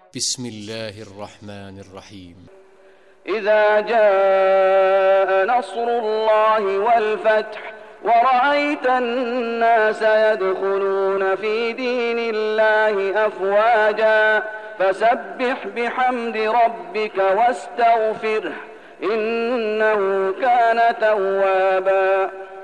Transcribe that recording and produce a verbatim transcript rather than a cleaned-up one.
بسم الله الرحمن الرحيم. إذا جاء نصر الله والفتح ورأيت الناس يدخلون في دين الله أفواجا فسبح بحمد ربك واستغفره إنه كان توابا.